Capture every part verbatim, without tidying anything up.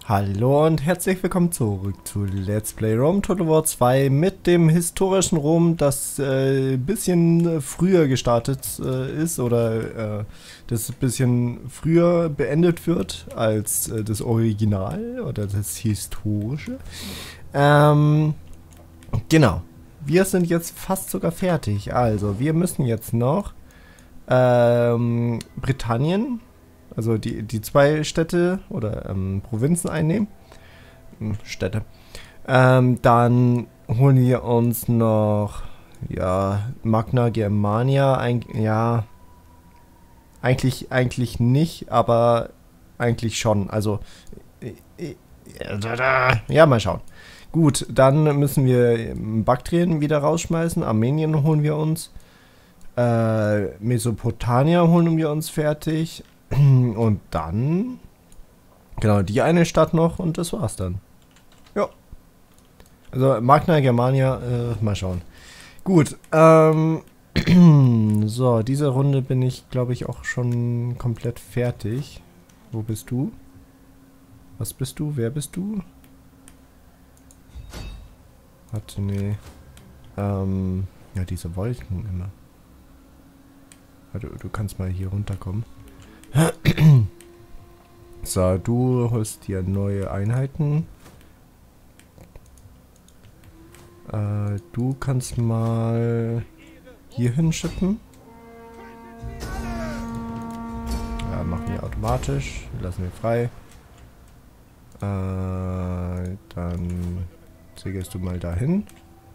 Hallo und herzlich willkommen zurück zu Let's Play Rome Total War zwei mit dem historischen Rom, das ein äh, bisschen früher gestartet äh, ist oder äh, das ein bisschen früher beendet wird als äh, das Original oder das Historische. Ähm, genau, wir sind jetzt fast sogar fertig, also wir müssen jetzt noch ähm, Britannien, also die, die zwei Städte oder ähm, Provinzen einnehmen. Hm, Städte. Ähm, dann holen wir uns noch, ja, Magna Germania. Ein, ja, eigentlich, eigentlich nicht, aber eigentlich schon. Also, äh, äh, ja, mal schauen. Gut, dann müssen wir Baktrien wieder rausschmeißen. Armenien holen wir uns. Äh, Mesopotamia holen wir uns fertig. Und dann, genau, die eine Stadt noch und das war's dann. Ja. Also Magna Germania, äh, mal schauen. Gut, ähm, so, diese Runde bin ich, glaube ich, auch schon komplett fertig. Wo bist du? Was bist du? Wer bist du? Warte, nee. Ähm, ja, diese Wolken immer. Warte, du kannst mal hier runterkommen. So, du holst dir neue Einheiten. Äh, du kannst mal hier hinschippen. Ja, machen wir automatisch. Lassen wir frei. Äh, dann segelst du mal dahin.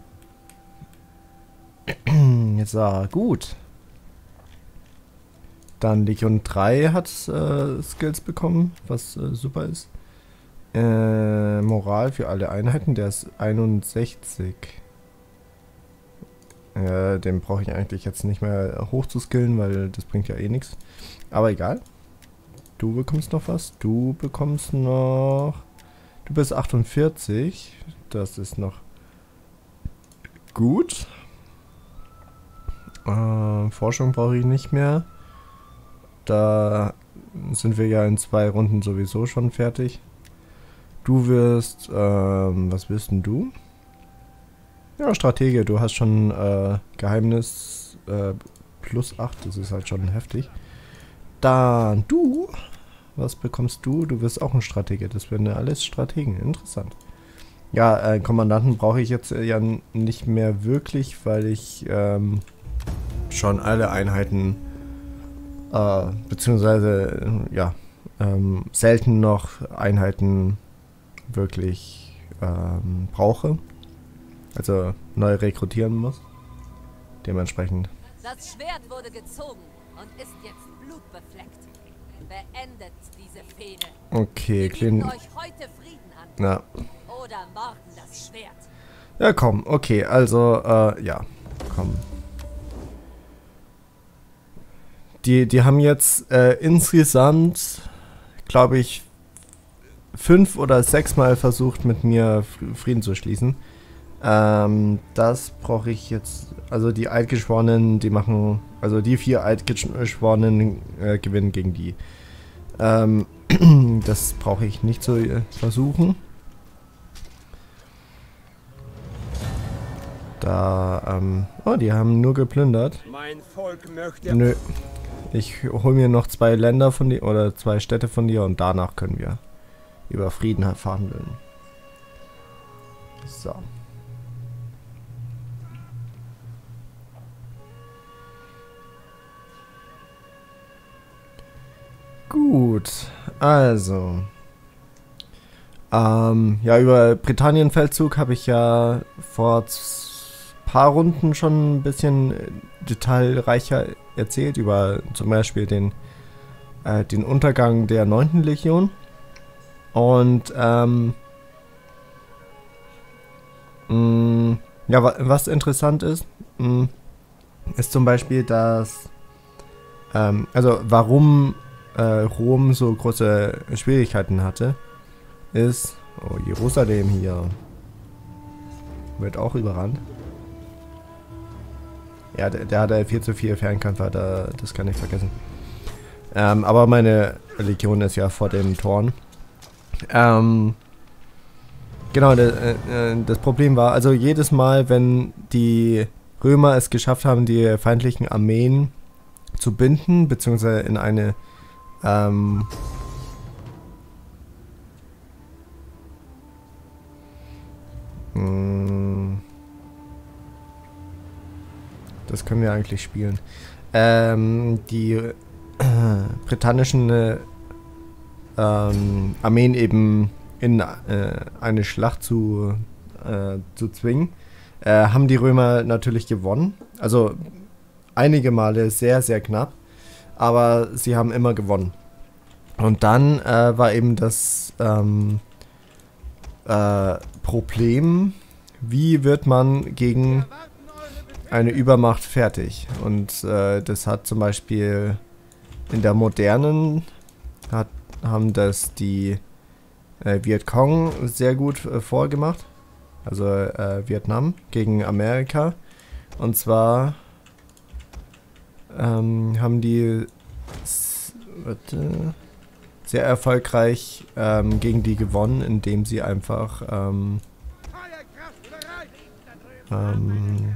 Jetzt so, gut. Dann Legion drei hat äh, Skills bekommen, was äh, super ist. Äh, Moral für alle Einheiten, der ist einundsechzig. Äh, den brauche ich eigentlich jetzt nicht mehr hoch zu skillen, weil das bringt ja eh nichts. Aber egal. Du bekommst noch was. Du bekommst noch... Du bist achtundvierzig. Das ist noch gut. Äh, Forschung brauche ich nicht mehr. Da sind wir ja in zwei Runden sowieso schon fertig. Du wirst, ähm, was wirst denn du? Ja, Stratege, du hast schon äh, Geheimnis äh, plus acht, das ist halt schon heftig. Dann du, was bekommst du? Du wirst auch ein Stratege, das werden ja alles Strategen, interessant. Ja, äh, Kommandanten brauche ich jetzt ja nicht mehr wirklich, weil ich ähm, schon alle Einheiten Uh, beziehungsweise, ja, ähm, selten noch Einheiten wirklich ähm, brauche. Also neu rekrutieren muss. Dementsprechend. Das Schwert wurde gezogen und ist jetzt blutbefleckt. Beendet diese Fehde. Okay, Klin. euch heute Frieden an. Na. Oder morgen das Schwert. Ja, komm. Okay, also, äh, ja. Komm. Die, die haben jetzt äh, insgesamt, glaube ich, fünf oder sechs Mal versucht, mit mir Frieden zu schließen. Ähm, das brauche ich jetzt, also die Eidgeschworenen, die machen, also die vier Eidgeschworenen äh, gewinnen gegen die. Ähm, das brauche ich nicht zu äh, versuchen. Da, ähm, oh, die haben nur geplündert. Mein Volk möchte... Nö. Ich hole mir noch zwei Länder von dir oder zwei Städte von dir und danach können wir über Frieden verhandeln. So. Gut, also. Ähm, ja, über Britannienfeldzug habe ich ja vor paar Runden schon ein bisschen detailreicher erzählt, über zum Beispiel den, äh, den Untergang der neunten Legion. Und ähm, mh, ja, wa was interessant ist, mh, ist zum Beispiel, dass ähm, also warum äh, Rom so große Schwierigkeiten hatte, ist, oh, Jerusalem hier wird auch überrannt. Ja, der, der hatte viel zu viele Fernkämpfer, da, das kann ich vergessen. Ähm, aber meine Legion ist ja vor den Toren. Ähm, genau, de, äh, das Problem war, also jedes Mal, wenn die Römer es geschafft haben, die feindlichen Armeen zu binden, beziehungsweise in eine ähm, mh, das können wir eigentlich spielen. Ähm, die äh, britannischen äh, ähm, Armeen eben in äh, eine Schlacht zu, äh, zu zwingen, äh, haben die Römer natürlich gewonnen. Also einige Male sehr, sehr knapp, aber sie haben immer gewonnen. Und dann äh, war eben das ähm, äh, Problem, wie wird man gegen eine Übermacht fertig? Und äh, das hat zum Beispiel in der modernen, hat, haben das die äh, Vietcong sehr gut äh, vorgemacht. Also äh, Vietnam gegen Amerika. Und zwar ähm, haben die s- warte, sehr erfolgreich ähm, gegen die gewonnen, indem sie einfach ähm, ähm,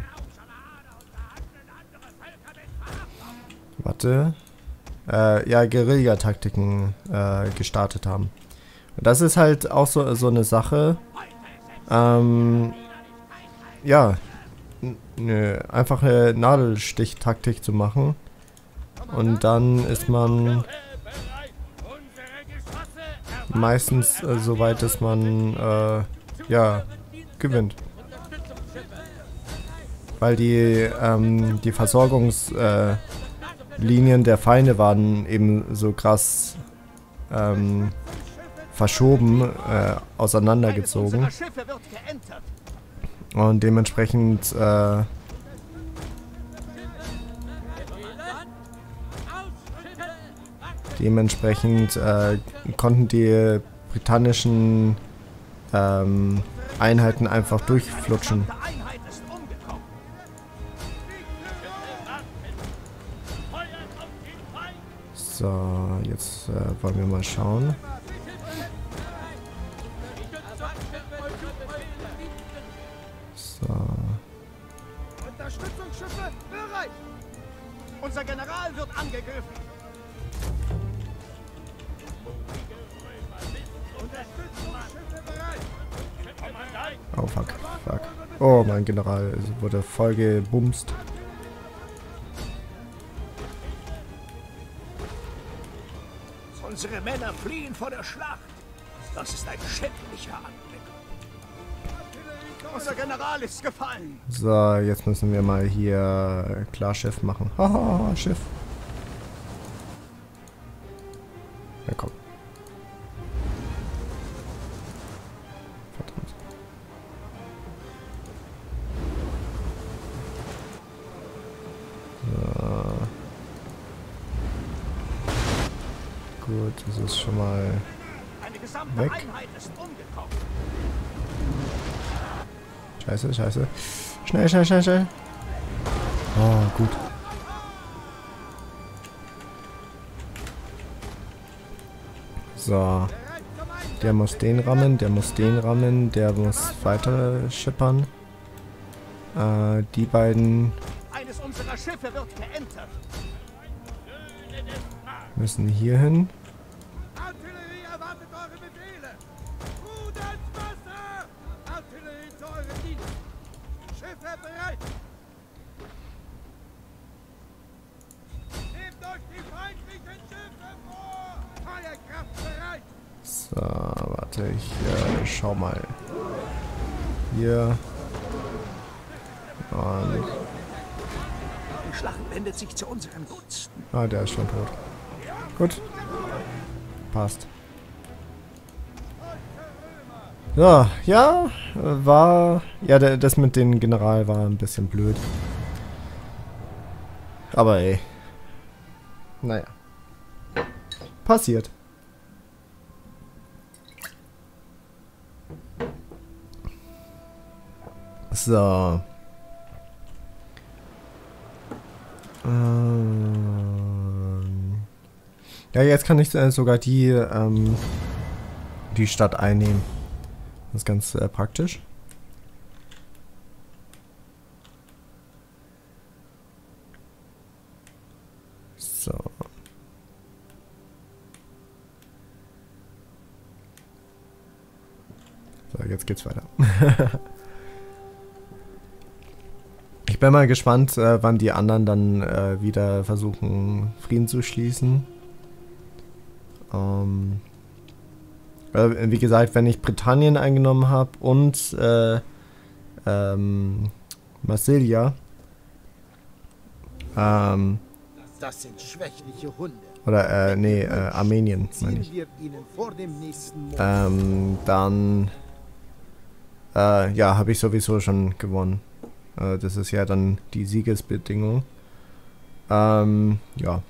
warte, äh, ja, Guerillataktiken äh, gestartet haben. Und das ist halt auch so, so eine Sache, ähm, ja, ne, einfach eine Nadelstichtaktik zu machen. Und dann ist man meistens äh, so weit, dass man, äh, ja, gewinnt. Weil die, ähm, die Versorgungslinien äh, der Feinde waren eben so krass ähm, verschoben, äh, auseinandergezogen. Und dementsprechend äh, dementsprechend äh, konnten die britannischen ähm, Einheiten einfach durchflutschen. So, jetzt äh, wollen wir mal schauen. So. Unterstützungsschiffe bereit! Unser General wird angegriffen! Unterstützungsschiffe bereit! Oh fuck, fuck. Oh, mein General wurde voll gebumst. Unsere Männer fliehen vor der Schlacht. Das ist ein schändlicher Anblick. Unser General ist gefallen. So, jetzt müssen wir mal hier klar Schiff machen. Haha, Schiff. Ja, komm. Verdammt. So. Gut, das ist schon mal Eine gesamte weg. Einheit ist umgekommen. Scheiße, scheiße. Schnell, schnell, schnell, schnell. Oh, gut. So. Der muss den rammen, der muss den rammen, der muss weiter schippern. Äh, die beiden Eines unserer Schiffe wird geentert. müssen hier hin. Artillerie erwartet eure Befehle. Ruht ans Wasser! Artillerie zu eurem Dienst. Schiffe bereit. Nehmt euch die feindlichen Schiffe vor. Feuerkraft bereit. So, warte, ich äh, schau mal. Hier. Und. Die Schlacht wendet sich zu unseren Gunsten. Ah, der ist schon tot. Gut. Passt. So, ja, war... Ja, der, das mit dem General war ein bisschen blöd. Aber ey. Naja. Passiert. So. Ähm. Ja, jetzt kann ich äh, sogar die ähm, die Stadt einnehmen. Das ist ganz äh, praktisch. So. So, jetzt geht's weiter. Ich bin mal gespannt, äh, wann die anderen dann äh, wieder versuchen, Frieden zu schließen. Ähm, äh, wie gesagt, wenn ich Britannien eingenommen habe und äh, ähm, Marsilia, ähm, Das sind schwächliche Hunde. oder äh, nee, äh, Armenien, meine ich. Wir ihnen vor dem nächsten Mond. Ähm, dann äh, ja, habe ich sowieso schon gewonnen. Äh, das ist ja dann die Siegesbedingung. Ähm, ja.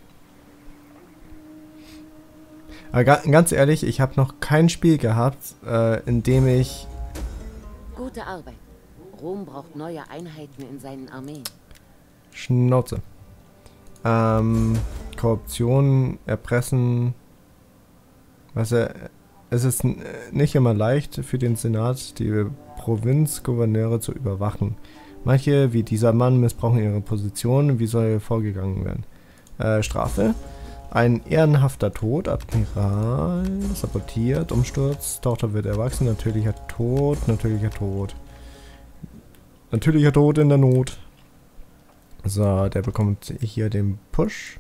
Aber ga ganz ehrlich, ich habe noch kein Spiel gehabt, äh, in dem ich... Gute Arbeit. Rom braucht neue Einheiten in seinen Armeen. Schnauze. Ähm, Korruption, Erpressen... Weißt du, es ist nicht immer leicht für den Senat, die Provinzgouverneure zu überwachen. Manche, wie dieser Mann, missbrauchen ihre Position. Wie soll vorgegangen werden? Äh, Strafe? Ein ehrenhafter Tod. Admiral sabotiert. Umsturz. Tochter wird erwachsen. Natürlicher Tod. Natürlicher Tod. Natürlicher Tod in der Not. So, der bekommt hier den Push.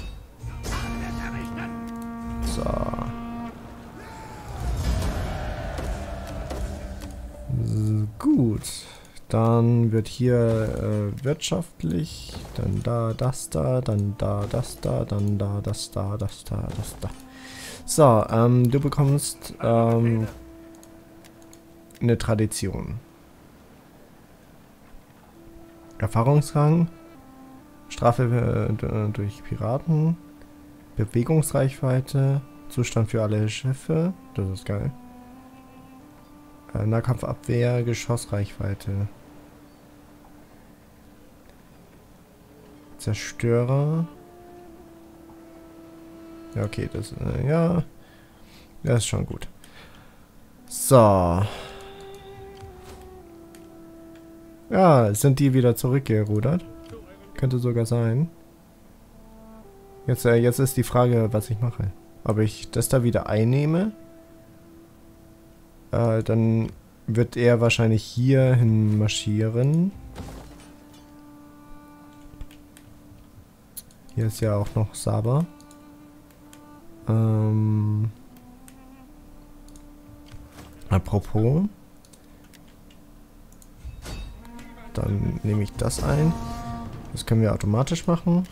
So. Gut, dann wird hier äh, wirtschaftlich, dann da das da, dann da das da, dann da das da, das da, das da. So, ähm, du bekommst ähm, eine Tradition. Erfahrungsrang, Strafe äh, durch Piraten, Bewegungsreichweite, Zustand für alle Schiffe, das ist geil. Nahkampfabwehr, Geschossreichweite. Zerstörer. Ja, okay, das, äh, ja. Das ist schon gut. So. Ja, sind die wieder zurückgerudert? Könnte sogar sein. Jetzt, äh, jetzt ist die Frage, was ich mache. Ob ich das da wieder einnehme? Äh, dann wird er wahrscheinlich hier hin marschieren. Hier ist ja auch noch Saba. Ähm, apropos. Dann nehme ich das ein. Das können wir automatisch machen.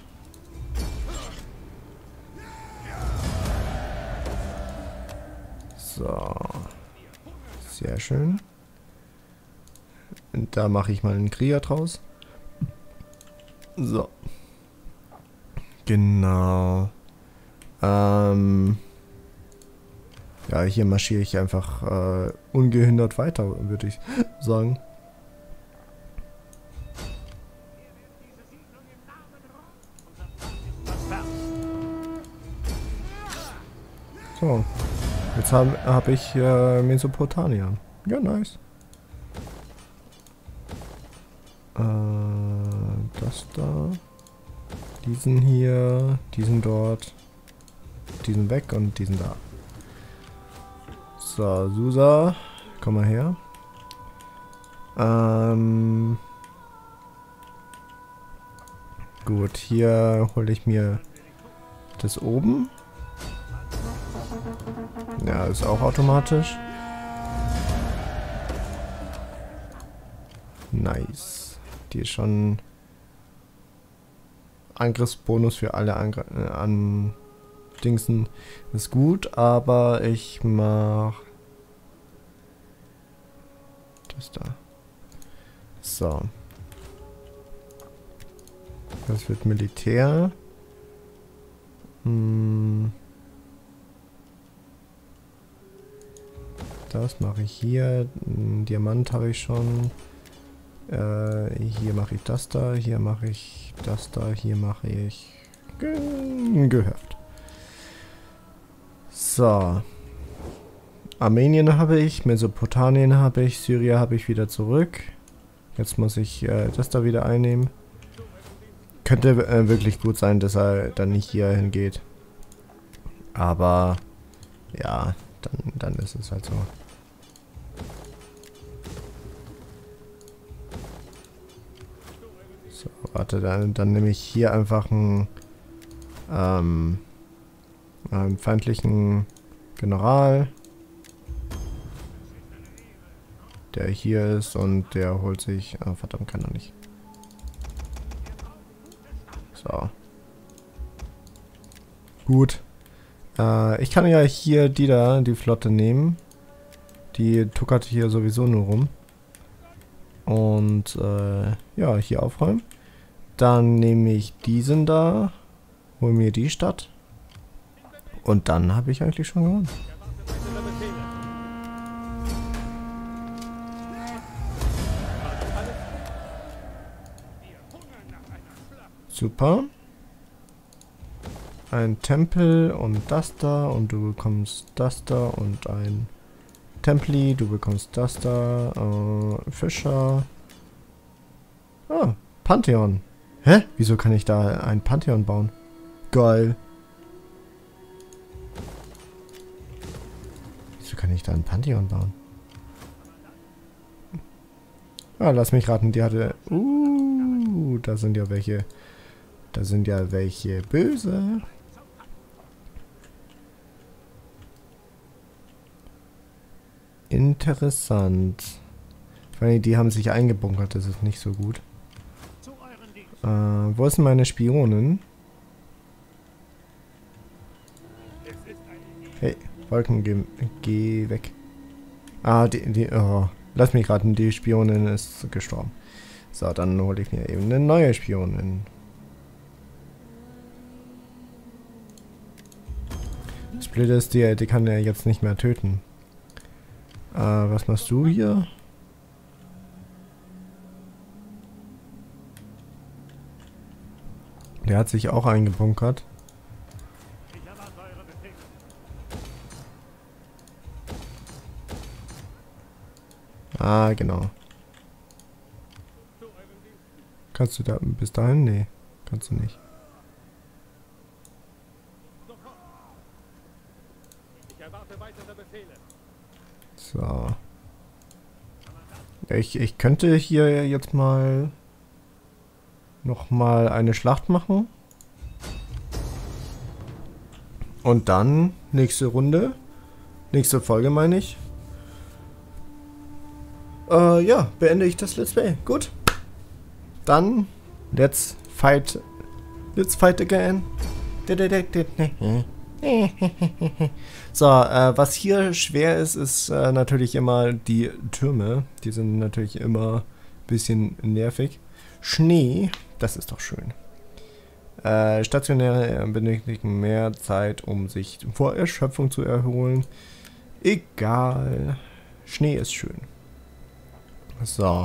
So. Sehr schön. Und da mache ich mal einen Krieger draus. So. Genau. Ähm. Ja, hier marschiere ich einfach äh, ungehindert weiter, würde ich sagen. So. Jetzt habe hab ich äh, Mesopotamia. Ja, nice. Äh, das da. Diesen hier. Diesen dort. Diesen weg und diesen da. So, Susa. Komm mal her. Ähm. Gut, hier hole ich mir das oben. Ja, ist auch automatisch. Nice. Die ist schon Angriffsbonus für alle Angr äh, an Dingsen. Ist gut, aber ich mach das da. So. Das wird Militär. Hm. Das mache ich hier. Einen Diamant habe ich schon. Äh, hier mache ich das da. Hier mache ich das da. Hier mache ich Ge Gehöft. So. Armenien habe ich, Mesopotamien habe ich, Syrien habe ich wieder zurück. Jetzt muss ich äh, das da wieder einnehmen. Könnte äh, wirklich gut sein, dass er dann nicht hier hingeht. Aber ja, dann, dann ist es halt so. So, warte, dann, dann nehme ich hier einfach einen, ähm, einen feindlichen General, der hier ist, und der holt sich... Oh, verdammt, kann er nicht. So. Gut. Äh, ich kann ja hier die da, die Flotte nehmen. Die tuckert hier sowieso nur rum. Und, äh, ja, hier aufräumen. Dann nehme ich diesen da, hol mir die Stadt. Und dann habe ich eigentlich schon gewonnen. Super. Ein Tempel und das da, und du bekommst das da, und ein Templi, du bekommst das da, äh, Fischer. Ah, Pantheon. Hä? Wieso kann ich da ein Pantheon bauen? Geil. Wieso kann ich da ein Pantheon bauen? Ah, lass mich raten, die hatte... Uh, da sind ja welche... Da sind ja welche böse. Interessant. Ich meine, die haben sich eingebunkert, das ist nicht so gut. Äh, wo sind meine Spionen? Hey, Wolken, geh, geh weg. Ah, die, die, oh, lass mich raten, die Spionin ist gestorben. So, dann hole ich mir eben eine neue Spionin. Das Blöde ist, die, die kann er jetzt nicht mehr töten. Äh, was machst du hier? Der hat sich auch eingebunkert. Ah, genau. Kannst du da bis dahin? Nee, kannst du nicht. So. Ich, ich könnte hier jetzt mal noch mal eine Schlacht machen. Und dann nächste Runde. Nächste Folge meine ich. Äh, ja, beende ich das Let's Play. Gut. Dann let's fight. Let's fight again. So, äh, was hier schwer ist, ist äh, natürlich immer die Türme. Die sind natürlich immer ein bisschen nervig. Schnee, das ist doch schön. Äh, Stationäre benötigen mehr Zeit, um sich vor Erschöpfung zu erholen. Egal. Schnee ist schön. So.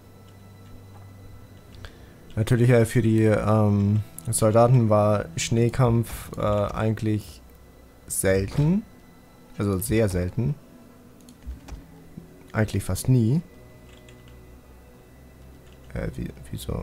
Natürlich äh, für die ähm, Soldaten war Schneekampf äh, eigentlich selten. Also sehr selten. Eigentlich fast nie. Äh, wie, wieso?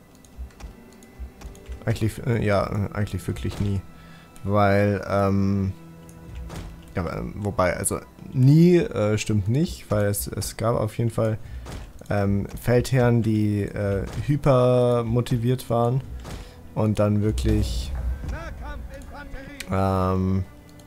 Eigentlich, äh, ja, eigentlich wirklich nie. Weil, ähm, ja, wobei, also nie äh, stimmt nicht, weil es, es gab auf jeden Fall ähm, Feldherren, die äh, hyper motiviert waren und dann wirklich ähm,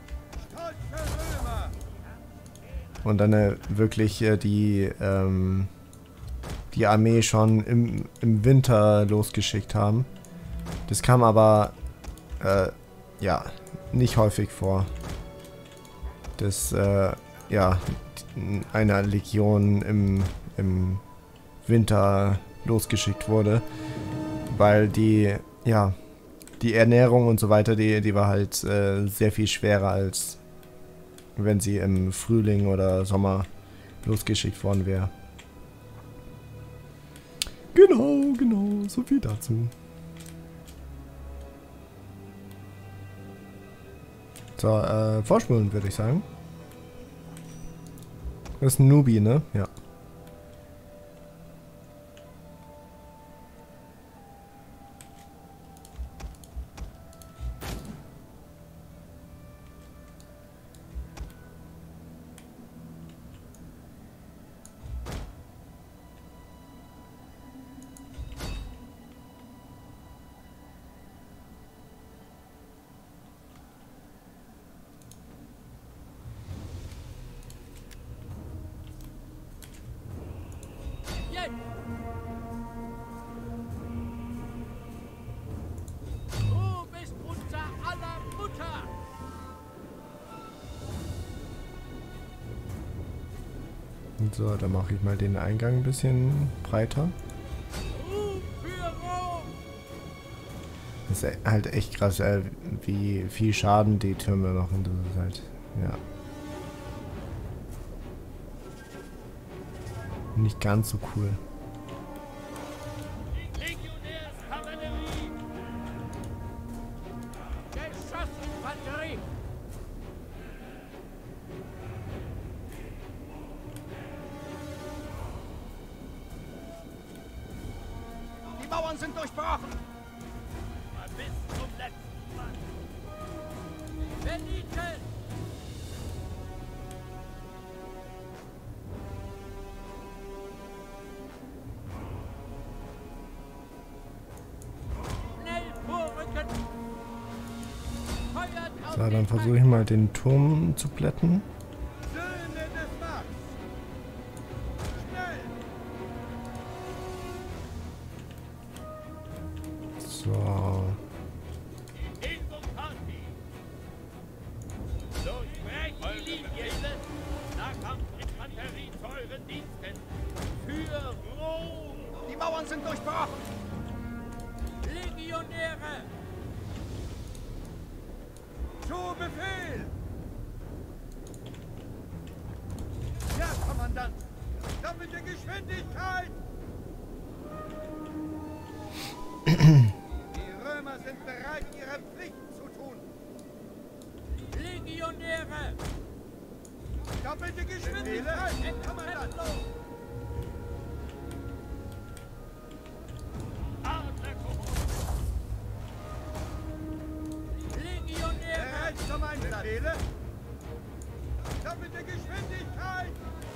und dann äh, wirklich äh, die ähm, die Armee schon im, im Winter losgeschickt haben. Das kam aber äh, ja nicht häufig vor, dass äh, ja einer Legion im, im Winter losgeschickt wurde, weil die ja die Ernährung und so weiter, die, die war halt äh, sehr viel schwerer, als wenn sie im Frühling oder Sommer losgeschickt worden wäre. Genau, genau, so viel dazu. So, äh, vorspulen würde ich sagen. Das ist ein Nubi, ne? Ja. Du bist unser aller Mutter! So, dann mache ich mal den Eingang ein bisschen breiter. Ruhm für Rom! Das ist halt echt krass, äh, wie viel Schaden die Türme machen. Das ist halt, ja. Nicht ganz so cool. Legionärskavallerie! Geschossinfanterie! Die Mauern sind durchbrochen! Bis zum letzten Mann! Vernichten! So, dann versuche ich mal den Turm zu plätten. Söhne des Marks! Schnell! So. Infanterie! Durchbrecht die Linie! Nahkampfinfanterie zu euren Diensten! Für Rom! Die Mauern sind durchbrochen! Legionäre! Zu Befehl! Ja, Kommandant! Doppelte Geschwindigkeit! Die Römer sind bereit, ihre Pflicht zu tun! Legionäre! Doppelte Geschwindigkeit, Herr Kommandant! Legionäre! Zum Einsatz! Befehle? Doppelte Geschwindigkeit!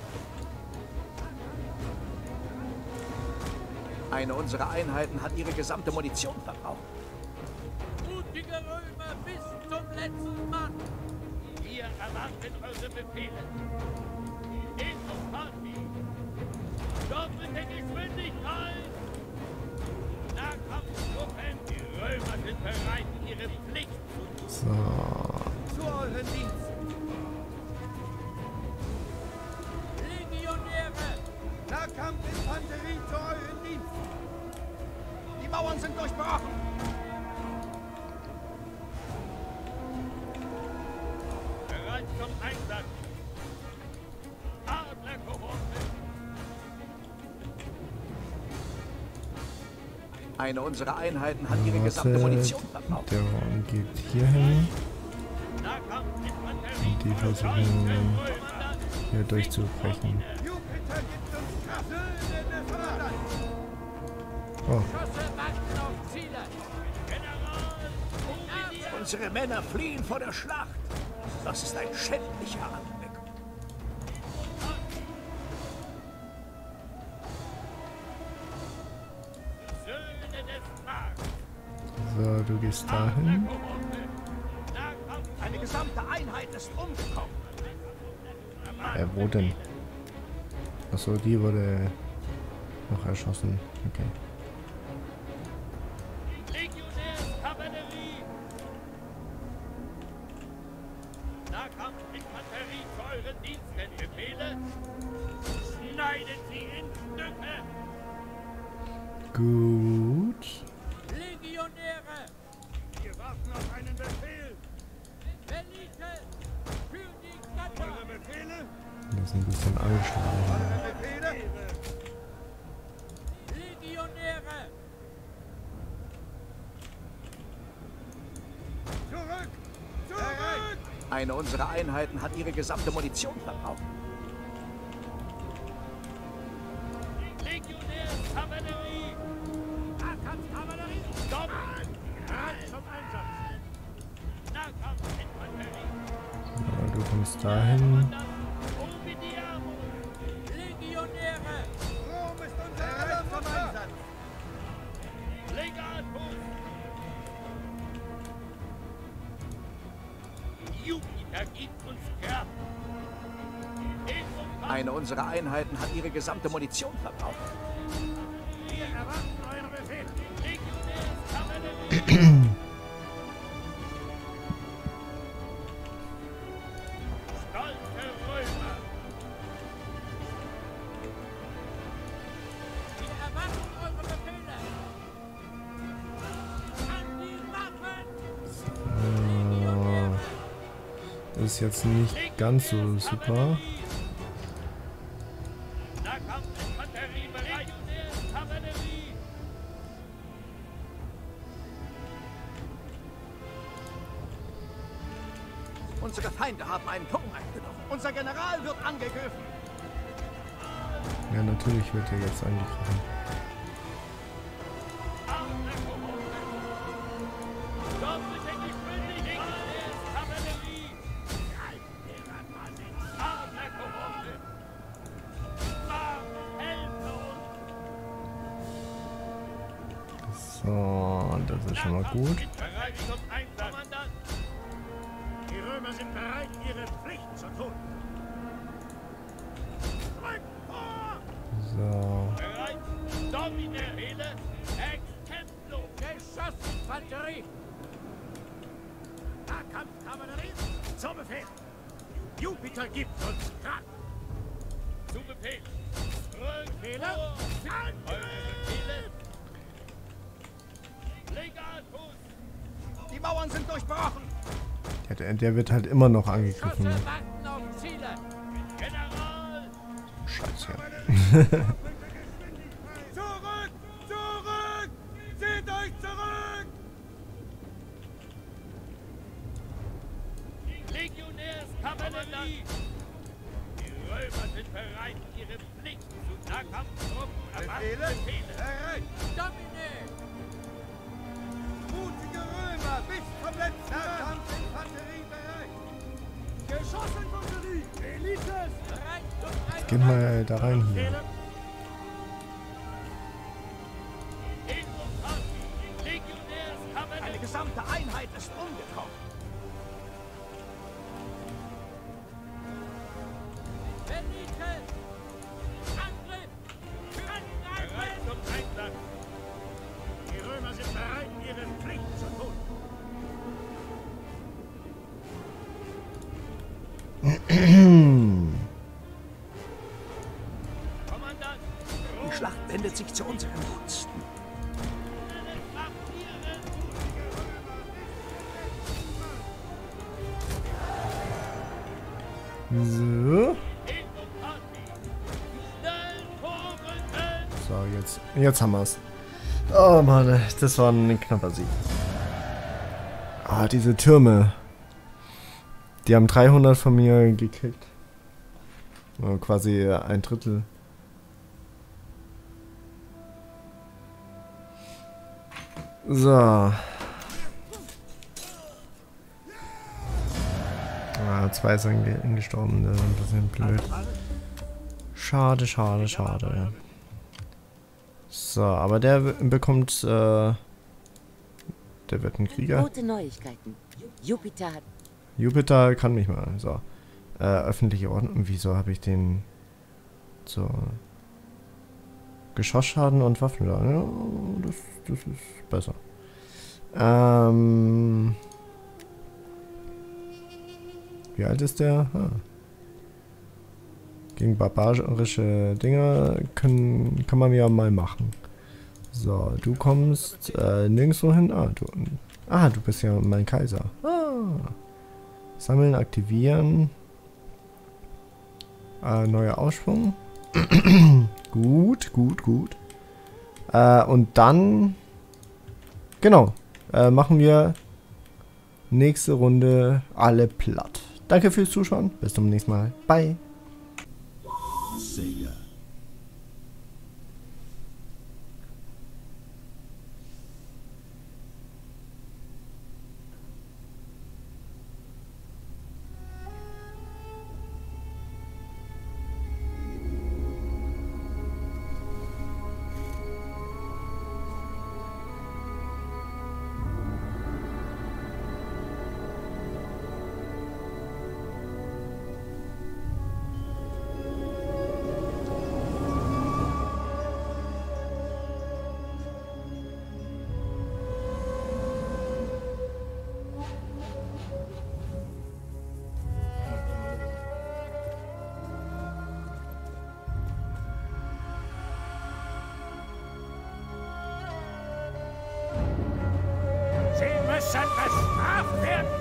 Eine unserer Einheiten hat ihre gesamte Munition verbraucht. Mutige Römer bis zum letzten Mann! Wir erwarten eure Befehle! Infanterie! Doppelte Geschwindigkeit! Nahkampftruppen! Die Römer sind bereit, ihre Pflicht zu tun! So. Zu euren Diensten! Legionäre! Nahkampfinfanterie zu euren Diensten! Die Mauern sind durchbrochen! Bereit zum Einsatz! Adlerkohorte! Eine unserer Einheiten hat ihre gesamte Warte, Munition verbraucht. der geht hier hin. Nahkampfinfanterie! Und die versuchen hier durchzubrechen. Jupiter gibt uns Kraft! Söhne des Verlands! Oh, Schosse warten auf Ziele! General! Mobilisiert! Unsere Männer fliehen vor der Schlacht. Das ist ein schändlicher Anblick. Söhne des Marks! so, du gehst dahin. Eine gesamte Einheit ist umgekommen. Äh, wo denn? Achso, die wurde noch erschossen. Okay. Legionärskavallerie! Nahkampfinfanterie zu euren Diensten! Befehle? Schneidet sie in Stücke! Gut. Legionäre! Wir warten auf einen Befehl! Elite! Für die Götter! Eure Befehle? Das ist ein bisschen angeschlagen. Befehle? Legionäre! Zurück! Zurück! Eine unserer Einheiten hat ihre gesamte Munition verbraucht. muss dahin. Rom ist unser aller Einsatz. Jupiter gibt uns Kraft. Eine unserer Einheiten hat ihre gesamte Munition verbraucht. Wir erwarten eure Befehle. Stolze Römer. Wir erwarten eure Befehle. An die Waffen! Äh, ist jetzt nicht ganz so super. Nahkampfinfanterie bereit. Kavallerie. Unsere Feinde haben einen Turm eingenommen. Unser General wird angegriffen. Ja, natürlich wird er jetzt angegriffen. Doppelte Geschwindigkeit. Kavallerie. Adlerkommande. Helfe uns. So, das ist schon mal gut. Bereit zum Einsatz. Kommandant. Die Römer sind bereit, ihre Pflicht zu tun. Rückt vor! So. Bereit. Domine. Fehler. Extemplo. Geschossinfanterie! Nahkampfkavallerie zum Befehl! Jupiter gibt uns Kraft! Zu Befehl. Rück Fehler! vor. Eure Angriff! Befehle. Legatus. Die Mauern sind durchbrochen! Ja, der, der wird halt immer noch angegriffen. Schosse warten auf Ziele! General. Scheiße. Zurück! Zurück! Seht euch zurück! Legionärskavallerie. Die Römer sind bereit, ihre Pflicht zu Nahkampftruppen erwarten Befehle? Befehle. Bereit! Domine! Mutige Römer, bis zum letzten Nahkampfinfanterie bereit! Geschossinfanterie! Elites! Bereit zum Einsatz! Geht mal da rein hier. Eine Legionärskavallerie. gesamte Einheit ist umgekommen! Elites! Angriff! Bereit zum Einsatz. Die Römer sind bereit, ihre Pflicht zu tun. Kommandant. Die Schlacht wendet sich zu unseren Gunsten. So. So, jetzt, jetzt haben wir's. Oh Mann, das war ein knapper Sieg. Ah, diese Türme. Die haben dreihundert von mir gekriegt. Oh, quasi ein Drittel. So. Ah, zwei sind ge gestorben, das ist ein bisschen blöd. Schade, schade, schade. So, aber der bekommt, äh, der wird ein Krieger. Gute Neuigkeiten. Jupiter hat Jupiter kann mich mal. So. Äh, öffentliche Ordnung. Wieso habe ich den so Geschossschaden und Waffen da? Ja, das, das ist besser. Ähm. Wie alt ist der? Ah. Gegen barbarische Dinger können, kann man ja mal machen. So, du kommst äh, nirgendwo hin. Ah, du, ah, du bist ja mein Kaiser. Ah. Sammeln, aktivieren. Äh, neuer Ausschwung. Gut, gut, gut. Äh, und dann... Genau. Äh, machen wir nächste Runde alle platt. Danke fürs Zuschauen. Bis zum nächsten Mal. Bye. Sega. müssen bestraft werden!